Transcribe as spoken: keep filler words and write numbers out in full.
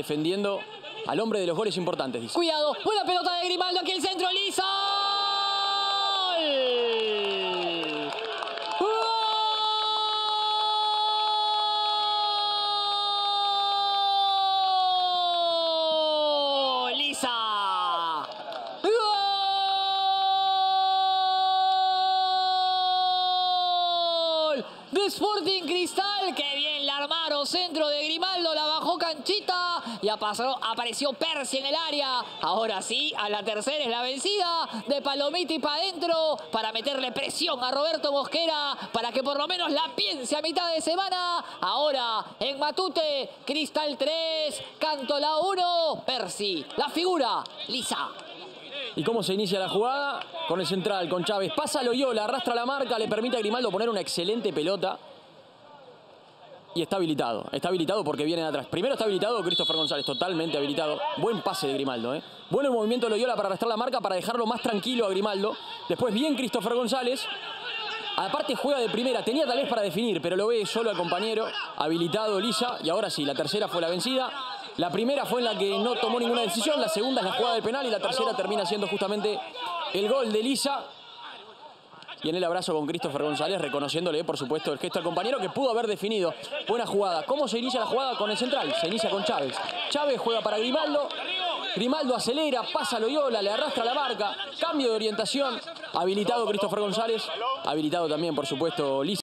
defendiendo al hombre de los goles importantes, dice. Cuidado, buena pelota de Grimaldo, aquí el centro, Lisa. ¡Gol! Lisa. ¡Gol! De Sporting Cristal, que bien la armaron, centro de Grimaldo, la bajó Canchita y apareció Percy en el área. Ahora sí, a la tercera es la vencida de Palomiti para adentro para meterle presión a Roberto Mosquera para que por lo menos la piense a mitad de semana. Ahora en Matute, Cristal tres, Cántola uno, Percy, la figura, Lisa. ¿Y cómo se inicia la jugada? Con el central, con Chávez. Pasa Loyola, arrastra la marca, le permite a Grimaldo poner una excelente pelota. Y está habilitado. Está habilitado porque viene de atrás. Primero está habilitado Christopher González, totalmente habilitado. Buen pase de Grimaldo, ¿eh? Bueno el movimiento de Loyola para arrastrar la marca, para dejarlo más tranquilo a Grimaldo. Después bien Christopher González. Aparte juega de primera, tenía tal vez para definir, pero lo ve solo al compañero. Habilitado Lisa. Y ahora sí, la tercera fue la vencida. La primera fue en la que no tomó ninguna decisión, la segunda es la jugada del penal y la tercera termina siendo justamente el gol de Lisa. Y en el abrazo con Christopher González, reconociéndole, por supuesto, el gesto al compañero que pudo haber definido. Buena jugada. ¿Cómo se inicia la jugada? Con el central. Se inicia con Chávez. Chávez juega para Grimaldo. Grimaldo acelera, pasa a Loyola, le arrastra la marca. Cambio de orientación. Habilitado Christopher González. Habilitado también, por supuesto, Lisa.